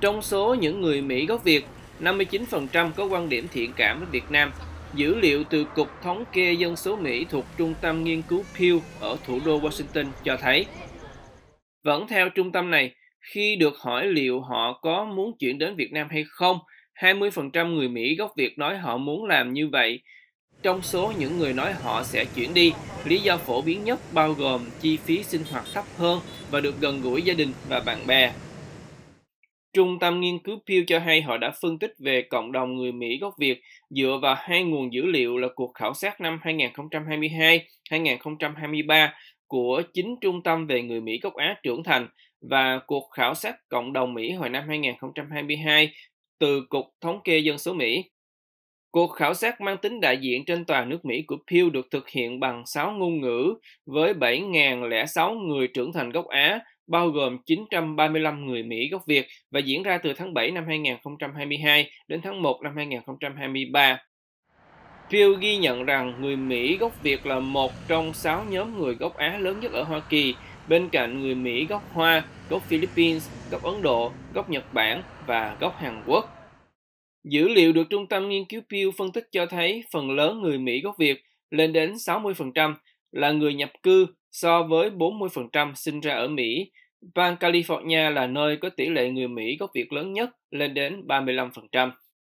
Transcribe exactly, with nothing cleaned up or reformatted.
Trong số những người Mỹ gốc Việt, năm mươi chín phần trăm có quan điểm thiện cảm với Việt Nam. Dữ liệu từ Cục Thống kê Dân số Mỹ thuộc Trung tâm Nghiên cứu Pew ở thủ đô Washington cho thấy. Vẫn theo trung tâm này, khi được hỏi liệu họ có muốn chuyển đến Việt Nam hay không, hai mươi phần trăm người Mỹ gốc Việt nói họ muốn làm như vậy. Trong số những người nói họ sẽ chuyển đi, lý do phổ biến nhất bao gồm chi phí sinh hoạt thấp hơn và được gần gũi gia đình và bạn bè. Trung tâm nghiên cứu Pew cho hay họ đã phân tích về cộng đồng người Mỹ gốc Việt dựa vào hai nguồn dữ liệu là cuộc khảo sát năm hai nghìn không trăm hai mươi hai đến hai nghìn không trăm hai mươi ba của chính Trung tâm về người Mỹ gốc Á trưởng thành và cuộc khảo sát cộng đồng Mỹ hồi năm hai nghìn không trăm hai mươi hai từ Cục Thống kê Dân số Mỹ. Cuộc khảo sát mang tính đại diện trên toàn nước Mỹ của Pew được thực hiện bằng sáu ngôn ngữ với bảy nghìn lẻ sáu người trưởng thành gốc Á, bao gồm chín trăm ba mươi lăm người Mỹ gốc Việt và diễn ra từ tháng bảy năm hai nghìn không trăm hai mươi hai đến tháng một năm hai nghìn không trăm hai mươi ba. Pew ghi nhận rằng người Mỹ gốc Việt là một trong sáu nhóm người gốc Á lớn nhất ở Hoa Kỳ, bên cạnh người Mỹ gốc Hoa, gốc Philippines, gốc Ấn Độ, gốc Nhật Bản và gốc Hàn Quốc. Dữ liệu được Trung tâm Nghiên cứu Pew phân tích cho thấy phần lớn người Mỹ gốc Việt, lên đến sáu mươi phần trăm, là người nhập cư so với bốn mươi phần trăm sinh ra ở Mỹ. Bang California là nơi có tỷ lệ người Mỹ gốc Việt lớn nhất, lên đến ba mươi lăm phần trăm.